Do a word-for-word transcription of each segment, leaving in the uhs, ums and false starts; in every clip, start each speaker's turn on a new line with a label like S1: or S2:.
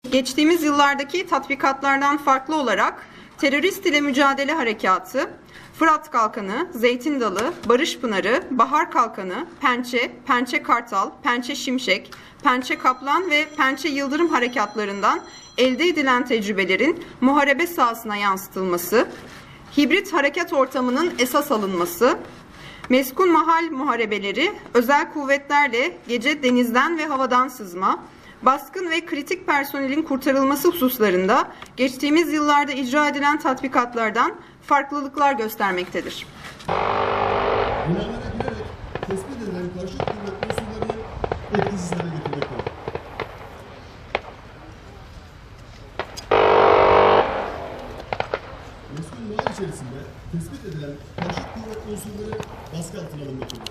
S1: Geçtiğimiz yıllardaki tatbikatlardan farklı olarak terörist ile mücadele harekatı, Fırat Kalkanı, Zeytin Dalı, Barış Pınarı, Bahar Kalkanı, Pençe, Pençe Kartal, Pençe Şimşek, Pençe Kaplan ve Pençe Yıldırım harekatlarından elde edilen tecrübelerin muharebe sahasına yansıtılması, hibrit harekat ortamının esas alınması, meskun mahal muharebeleri, özel kuvvetlerle gece denizden ve havadan sızma, baskın ve kritik personelin kurtarılması hususlarında geçtiğimiz yıllarda icra edilen tatbikatlardan farklılıklar göstermektedir.
S2: Binalara girerek tespit edilen karşı kuvvet unsurlarını etkisiz hale getirmektedir. Meskun mahal içerisinde tespit edilen karşı kuvvet unsurları baskı altına alınmaktadır.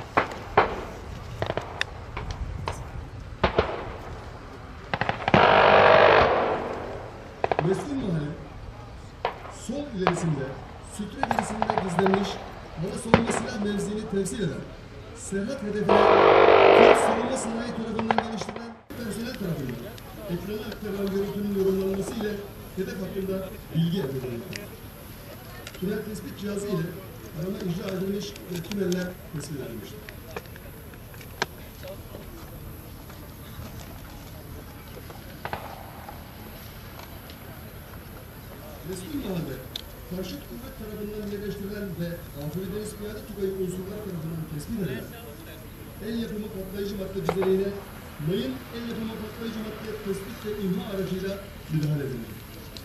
S2: Meskun mahalin sol ilerisinde sütre gerisinde gizlenmiş hava savunma silah mevziini temsil eden serhat hedefine Türk savunma sanayi tarafından geliştirilen personel tarafından ekrana aktarılan görüntünün yorumlanması ile hedef hakkında bilgi elde edilmektedir. Tünel tespit cihazı ile arama icra edilmiş ve tüneller tespit edilmiştir. Meskun mahalde karşı kuvvet tarafından yerleştirilen ve Afri Deniz Piyade Tugayı unsurlar tarafından tespit edilen el yapımı patlayıcı madde düzenine mayın el yapımı patlayıcı madde tespit ve imha aracıyla müdahale edilir.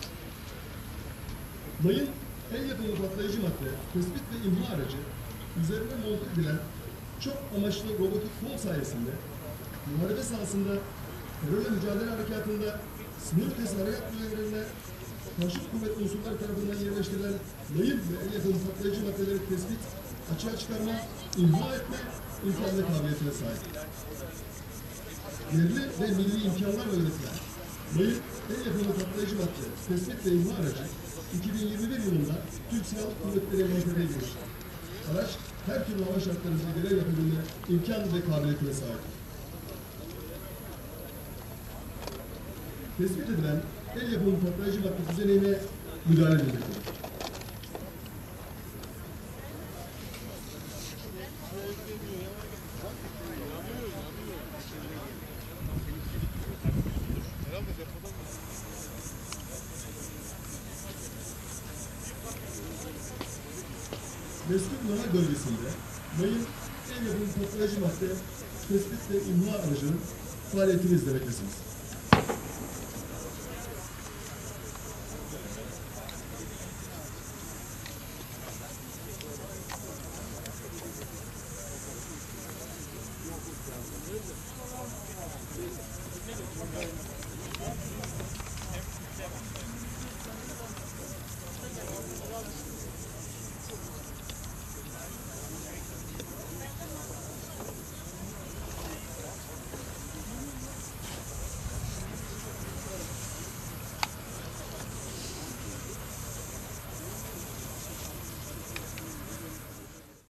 S2: Mayın el yapımı patlayıcı madde tespit ve imha aracı üzerine monte edilen çok amaçlı robotik kol sayesinde muharebe sahasında terörle mücadele harekatında sınır ötesi harekat bölgelerine karşı kuvvet unsurlar tarafından yerleştirilen mayın ve el yapımı patlayıcı maddeleri tespit, açığa çıkarma, imha etme imkan ve kabiliyetine sahip. Yerli ve milli imkanlarla üretilen mayın, el yapımı patlayıcı madde tespit ve imha aracı iki bin yirmi bir yılında Türk Silahlı Kuvvetleri envanterine girmiştir. Araç her türlü hava şartlarında görev yapabilme imkan ve kabiliyetine sahip. Tespit edilen el yapımı patlayıcı madde düzenine müdahale edilmektedir. Meskun mahal bölgesinde mayın el yapımı patlayıcı madde tespit ve imha aracının faaliyetini izlemektesiniz. Thank you.